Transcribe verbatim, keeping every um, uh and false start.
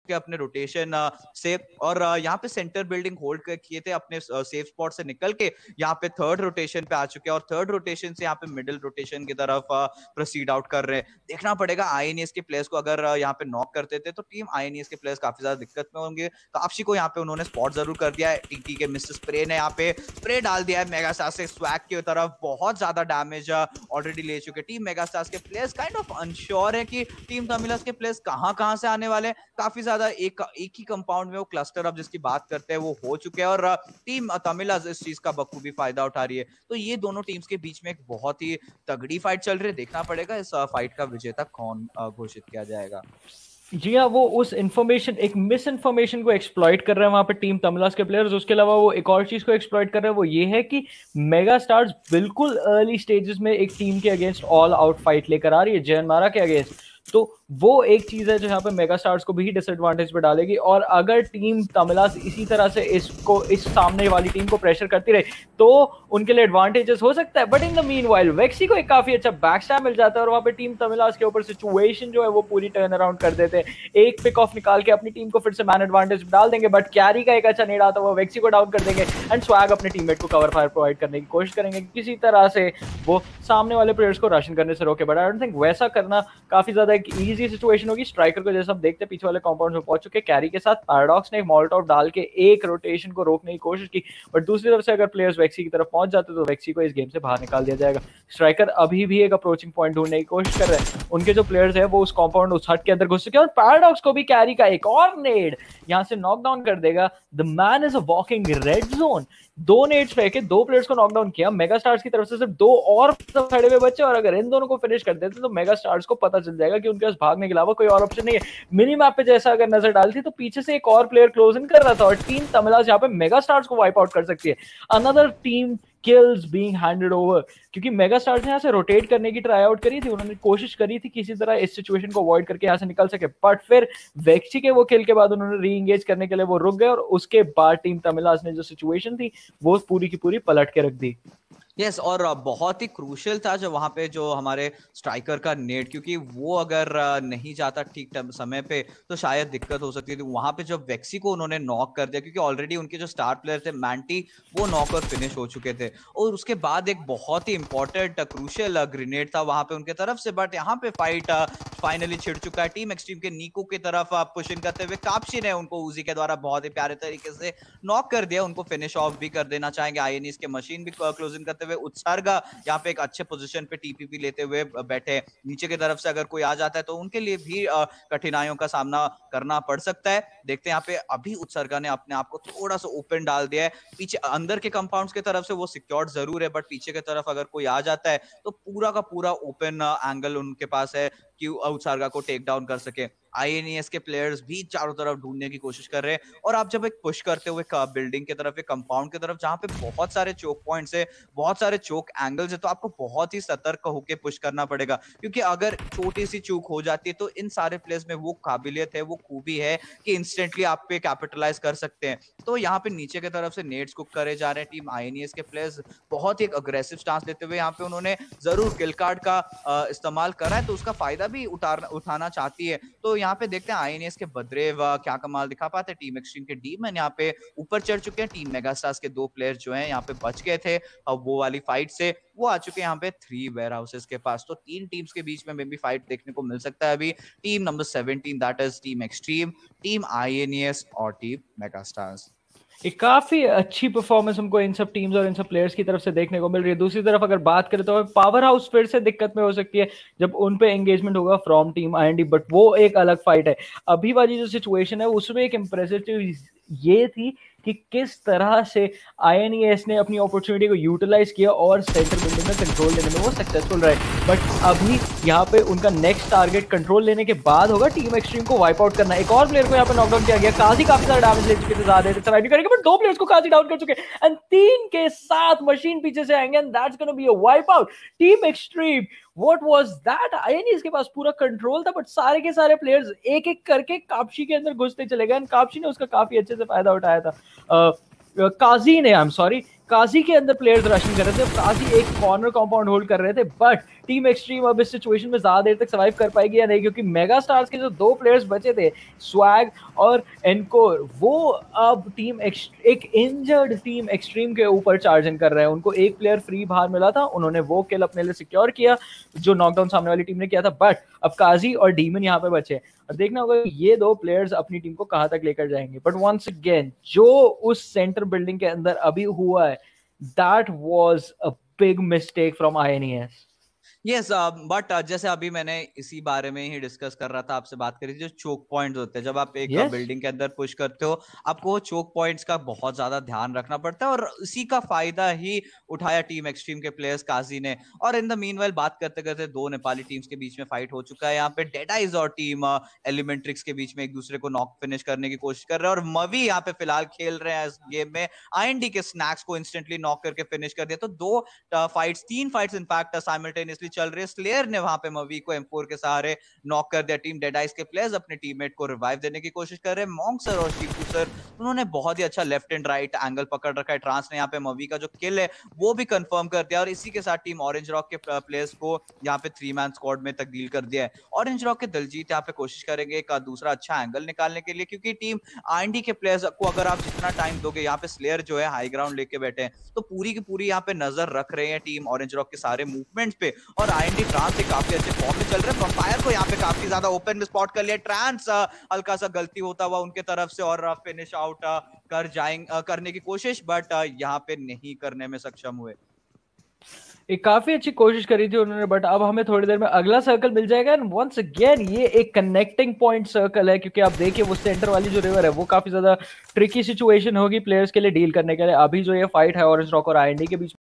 चुके अपने रोटेशन से, और यहाँ पे सेंटर बिल्डिंग होल्ड किए थे अपने सेफ स्पॉट से निकल के यहाँ पे थर्ड रोटेशन पे आ चुके हैं, और थर्ड रोटेशन से यहाँ पे मिडिल रोटेशन की तरफ प्रोसीड आउट कर रहे हैं। देखना पड़ेगा आईएनईएस के प्लेयर्स को, अगर यहाँ पे नॉक करते थे तो टीम आईएनईएस के प्लेयर्स काफी ज्यादा दिक्कत में होंगे। काफी को यहाँ पे उन्होंने स्पॉट जरूर कर दिया है। टीटी के मिस्टर स्प्रे ने यहाँ पे स्प्रे डाल दिया है मेगास्टार से स्वैग की तरफ, बहुत ज्यादा डैमेज ऑलरेडी ले चुके टीम मेगास्टार्स के प्लेयर्स। काइंड ऑफ अनश्योर है कि टीम तमिलस के प्लेयर्स कहां कहां से आने वाले, काफी ज्यादा एक एक ही कंपाउंड में वो क्लस्टर अप जिसकी बात करते हैं वो हो चुके हैं, और टीम तमिलस इस चीज का बखूबी फायदा उठा रही है। तो ये दोनों टीम्स के बीच में एक बहुत ही तगड़ी फाइट चल रही है। देखना पड़ेगा इस फाइट का विजेता कौन घोषित किया जाएगा। जी हाँ, वो उस इन्फॉर्मेशन, एक मिस इन्फॉर्मेशन को एक्सप्लॉइट कर रहे हैं वहां पे टीम तमिलस के प्लेयर्स। उसके अलावा वो एक और चीज को एक्सप्लॉइट कर रहे हैं, वो ये है कि मेगा स्टार्स बिल्कुल अर्ली स्टेजेस में एक टीम के अगेंस्ट ऑल आउट फाइट लेकर आ रही है जयन मारा के अगेंस्ट। तो वो एक चीज है जो यहाँ पे मेगा स्टार्स को भी डिसएडवांटेज पे डालेगी। और अगर टीम तमिलस इसी तरह से इसको, इस सामने वाली टीम को प्रेशर करती रहे तो उनके लिए एडवांटेजेस हो सकता है। बट इन द मीनवाइल वेक्सी को एक काफी अच्छा बैकस्टैप मिल जाता है, और वहां पे टीम तमिलस के ऊपर सिचुएशन जो है वो पूरी टर्न अराउंड कर देते हैं। एक पिक ऑफ निकाल के अपनी टीम को फिर से मैन एडवांटेज डाल देंगे, बट कैरी का एक अच्छा नेड आता है, वो वेक्सी को डाउन कर देंगे एंड स्वैग अपने टीममेट को कवर फायर प्रोवाइड करने की कोशिश करेंगे, किसी तरह से वो सामने वाले प्लेयर्स को रशन करने से रोके। बट आई डोंट थिंक वैसा करना काफी ज्यादा एक इजी सिचुएशन होगी। स्ट्राइकर को जैसा हम देखते हैं पीछे वाले कंपाउंड में पहुंच चुके, कैरी के साथ पैराडॉक्स ने मॉलटॉप डाल के एक रोटेशन को रोकने की कोशिश की, बट दूसरी तरफ से अगर प्लेयर्स वेक्सी की तरफ पहुंच जाते तो वेक्सी को इस गेम से बाहर निकाल दिया जाएगा। स्ट्राइकर अभी भी एक अप्रोचिंग पॉइंट ढूंढने की कोशिश कर रहे हैं। उनके जो प्लेयर्स है वो उस कंपाउंड, उस हट के अंदर घुस चुके हैं, और पैराडॉक्स को भी कैरी का एक और नेड यहां से नॉकडाउन कर देगा। The man is a walking red zone. दो नेड्स फेंके, दो प्लेयर्स को नॉकडाउन किया। मेगा स्टार्स की तरफ से सिर्फ दो और खड़े हुए बच्चे, और अगर इन दोनों को फिनिश कर देते तो मेगा स्टार्स को पता चल जाएगा कि उनके पास भागने के अलावा कोई और ऑप्शन नहीं है। मिनी मैप पे जैसा अगर नजर डालती तो पीछे से एक और प्लेयर क्लोज इन कर रहा था, और टीम तमिलस यहाँ पे मेगा स्टार्स को वाइप आउट कर सकती है। Another team kills being handed over, क्योंकि मेगा स्टार्स ने यहाँ से रोटेट करने की ट्राई आउट करी थी, उन्होंने कोशिश करी थी किसी तरह इस सिचुएशन को अवॉइड करके यहाँ से निकल सके, बट फिर वेक्सी के वो किल के बाद उन्होंने री एंगेज करने के लिए वो रुक गए, और उसके बाद टीम तमिलस ने जो सिचुएशन थी वो पूरी की पूरी पलट के रख दी। यस yes, और बहुत ही क्रूशियल था जो वहां पे जो हमारे स्ट्राइकर का नेट, क्योंकि वो अगर नहीं जाता ठीक समय पे तो शायद दिक्कत हो सकती थी। वहां पे जो वेक्सी को उन्होंने नॉक कर दिया, क्योंकि ऑलरेडी उनके जो स्टार प्लेयर थे मैंटी वो नॉक और फिनिश हो चुके थे, और उसके बाद एक बहुत ही इंपॉर्टेंट क्रूशियल ग्रेनेड था वहां पे उनके तरफ से। बट यहाँ पे फाइट फाइनली छिड़ चुका है। टीम एक्सट्रीम के नीको की तरफ पुशिंग करते हुए काप्शी ने उनको उजी के द्वारा बहुत ही प्यारे तरीके से नॉक कर दिया, उनको फिनिश ऑफ भी कर देना चाहेंगे। आईएनईएस के मशीन भी क्लोजिंग करते हुए उत्सर्ग यहाँ पे एक अच्छे पोजीशन पे टीपीपी लेते हुए बैठे। नीचे की तरफ से अगर कोई आ जाता है तो उनके लिए भी कठिनाइयों का सामना करना पड़ सकता है। देखते हैं यहाँ पे अभी उत्सर्गा ने अपने आप को थोड़ा सा ओपन डाल दिया है। पीछे अंदर के कंपाउंड्स की तरफ से वो सिक्योर्ड जरूर है, बट पीछे की तरफ अगर कोई आ जाता है तो पूरा का पूरा ओपन एंगल उनके पास है कि उत्सर्गा को टेक डाउन कर सके। आईएनईएस के प्लेयर्स भी चारों तरफ ढूंढने की कोशिश कर रहे हैं, और आप जब एक पुश करते हुए बिल्डिंग की तरफ, एक कंपाउंड की तरफ जहां पे बहुत सारे चोक पॉइंट्स है, बहुत सारे चोक एंगल्स है, तो आपको बहुत ही सतर्क होकर पुश करना पड़ेगा, क्योंकि अगर छोटी सी चूक हो जाती है तो इन सारे प्लेयर्स में वो काबिलियत है, वो खूबी है कि इंस्टेंटली आप पे कैपिटलाइज कर सकते हैं। तो यहाँ पे नीचे की तरफ से नेट्स कुक करे जा रहे हैं टीम आईएनईएस के प्लेयर्स, बहुत ही एक अग्रेसिव स्टांस लेते हुए यहाँ पे उन्होंने जरूर किल कार्ड का इस्तेमाल करा है, तो उसका फायदा भी उतार उठाना चाहती है। तो यहाँ पे देखते हैं आईएनईएस के बद्रेव क्या कमाल दिखा पाते हैं। टीम एक्सट्रीम के डीमन यहाँ पे ऊपर चढ़ चुके हैं। टीम मेगास्टार्स के दो प्लेयर जो हैं यहाँ पे बच गए थे अब वो वाली फाइट से, वो आ चुके हैं यहाँ पे थ्री वेयर हाउसेस के पास। तो तीन टीम्स के बीच में मे भी फाइट देखने को मिल सकता है अभी। Team number seventeen that is team extreme, team INES और टीम मेगास्टार्स। एक काफी अच्छी परफॉर्मेंस हमको इन सब टीम्स और इन सब प्लेयर्स की तरफ से देखने को मिल रही है। दूसरी तरफ अगर बात करें तो पावर हाउस फिर से दिक्कत में हो सकती है जब उन पे एंगेजमेंट होगा फ्रॉम टीम आईएनडी, बट वो एक अलग फाइट है। अभी वाली जो सिचुएशन है उसमें एक इंप्रेसिव चीज ये थी कि किस तरह से आईएनईएस ने अपनी अपॉर्चुनिटी को यूटिलाइज किया और सेंटर बिल्डिंग में कंट्रोल लेने में वो सक्सेसफुल रहे। बट अभी यहाँ पे उनका नेक्स्ट टारगेट कंट्रोल लेने के बाद होगा टीम एक्सट्रीम को वाइप आउट करना। एक और प्लेयर को यहाँ पे नॉकडाउन किया गया, काजी काफी सारा डैमेज ले चुके थे, ज्यादा सर्वाइव नहीं करेंगे, बट दो प्लेयर्स को काजी डाउन कर चुके एंड तीन के साथ मशीन पीछे से आएंगे and that's gonna be a wipe out. Team extreme What was that? INES के पास पूरा कंट्रोल था, बट सारे के सारे प्लेयर्स एक एक करके काप्शी के अंदर घुसते चले गए। काप्शी ने उसका काफी अच्छे से फायदा उठाया था। uh, काजी ने आई एम सॉरी काजी के अंदर प्लेयर्स रशिंग कर रहे थे, काजी एक कॉर्नर कंपाउंड होल्ड कर रहे थे, बट टीम एक्सट्रीम अब इस सिचुएशन में ज्यादा देर तक सर्वाइव कर पाएगी या नहीं, क्योंकि मेगा स्टार्स के जो दो प्लेयर्स बचे थे स्वैग और एनकोर, वो अब टीम एक इंजर्ड टीम एक्सट्रीम के ऊपर चार्ज इन कर रहे हैं। उनको एक प्लेयर फ्री बाहर मिला था, उन्होंने वो किल अपने लिए सिक्योर किया जो नॉकडाउन सामने वाली टीम ने किया था, बट अब काजी और डीमन यहाँ पे बचे और देखना होगा ये दो प्लेयर्स अपनी टीम को कहां तक लेकर जाएंगे। बट वंस अगेन जो उस सेंटर बिल्डिंग के अंदर अभी हुआ है, that was a big mistake from I N E S. Yes but जैसे अभी मैंने इसी बारे में ही डिस्कस कर रहा था, आपसे बात करी थी, जो चोक पॉइंट्स होते हैं जब आप एक yes. बिल्डिंग के अंदर पुश करते हो, आपको चोक पॉइंट्स का बहुत ज्यादा ध्यान रखना पड़ता है और इसी का फायदा ही उठाया टीम एक्सट्रीम के प्लेयर्स काजी ने। और इन द मीनवाइल बात करते करते दो नेपाली टीम्स के बीच में फाइट हो चुका है। यहाँ पे डेड आइज और टीम एलिमेंट्रिक्स के बीच में एक दूसरे को नॉक फिनिश करने की कोशिश कर रहे हैं और मवी यहाँ पे फिलहाल खेल रहे हैं इस गेम में, आईएनडी के स्नैक्स को इंस्टेंटली नॉक करके फिनिश कर दिया। तो दो फाइट्स तीन फाइट्स इनफैक्ट साइमल्टेनियसली चल रही है। स्लेयर ने वहां पे मवी को एम फोर के सहारे नॉक कर दिया। टीम डेड आइज के प्लेयर्स अपने टीममेट को रिवाइव देने की कोशिश कर रहे हैं। मॉन्क सर और शीपू सर उन्होंने बहुत ही अच्छा लेफ्ट एंड राइट एंगल पकड़ रखा है। ट्रांस ने यहाँ पे मवी का जो किल है वो भी कंफर्म कर दिया और इसी के साथ टीम ऑरेंज रॉक के प्लेयर्स को यहाँ पे थ्री मैन स्क्वाड में तब्दील कर दिया है। ऑरेंज रॉक के दिलजीत यहाँ पे कोशिश करेंगे एक दूसरा अच्छा एंगल निकालने के लिए, क्योंकि टीम आईएनडी के प्लेयर्स को अगर आप जितना टाइम दोगे, यहाँ पे स्लेयर जो है हाई ग्राउंड लेके बैठे हैं तो पूरी की पूरी यहाँ पे नजर रख रहे हैं टीम ऑरेंज रॉक के सारे मूवमेंट्स पे। और आईएनडी ट्रांस से काफी अच्छे फॉर्म में चल रहे हैं। वंपायर को यहाँ पे काफी ज्यादा ओपन में स्पॉट कर लिया। ट्रांस हल्का सा गलती होता हुआ उनके तरफ से और फिनिश आउट कर जाएंगे करने की कोशिश, बट यहाँ पे नहीं करने में सक्षम हुए। एक काफी अच्छी कोशिश करी थी उन्होंने, बट अब हमें थोड़ी देर में अगला सर्कल मिल जाएगा। एंड वंस अगेन ये एक कनेक्टिंग पॉइंट सर्कल है, क्योंकि आप देखिए वो सेंटर वाली जो रिवर है वो काफी ज्यादा ट्रिकी सिचुएशन होगी प्लेयर्स के लिए डील करने के लिए। अभी जो ये फाइट है ऑरेंज रॉक और आईएनडी के बीच